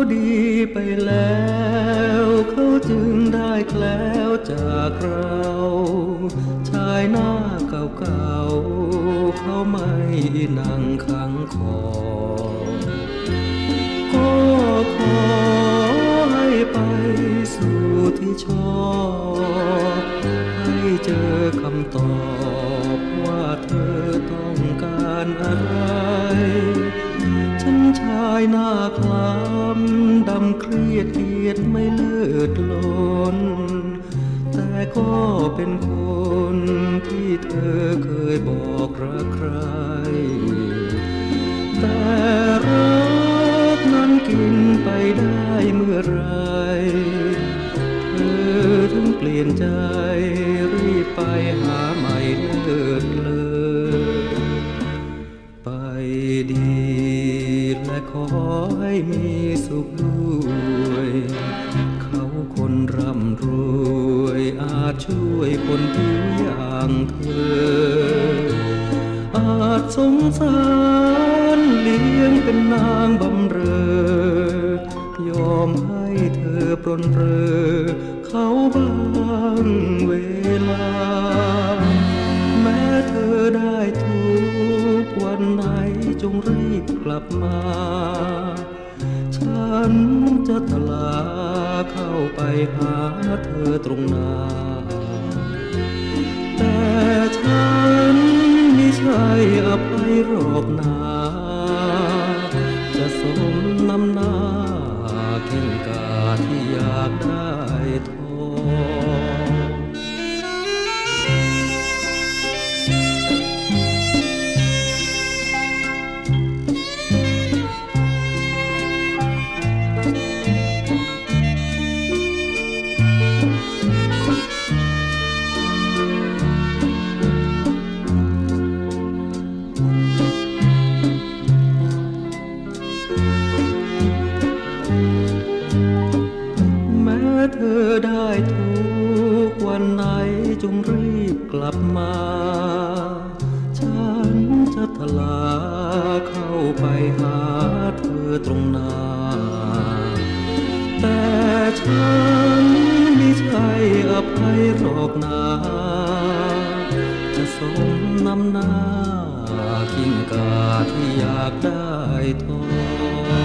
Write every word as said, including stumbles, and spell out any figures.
ดีไปแล้วเขาจึงได้แคล้วจากเราชายหน้าเก่าๆเขาไม่นั่งขังคอก็ขอให้ไปสู่ที่ชอบให้เจอคำตอบว่าเธอต้องการอะไรฉันชายหน้าคล้ำดำเครียดเกียดไม่เลิศล้นแต่ก็เป็นคนที่เธอเคยบอกรักใครแต่รักนั้นกินไปได้เมื่อไรเธอถึงเปลี่ยนใจรีบไปหาใหม่เลิศเลยไปดีและขอให้มีสุขด้วยเขาคนร่ำรวยอาจช่วยคนผิวอย่างเธออาจสงสารเลี้ยงเป็นนางบำเรอยอมให้เธอปรนเรอเขาบ้างเวลาแม้เธอได้ทุกวันไหนจงรีบกลับมาฉันจะตลาเข้าไปหาเธอตรงหน้าแต่ฉันไม่ใช่อภัยรอบหน้าจะสมน้ำหน้าเข่งกาที่อยากได้ทองเธอได้ทุกวันไหนจงรีบกลับมาฉันจะทลาเข้าไปหาเธอตรงหน้าแต่ฉันไม่ใช่อภัยหรอกนาจะสมน้ำหน้ากิ้งกาที่อยากได้ทอง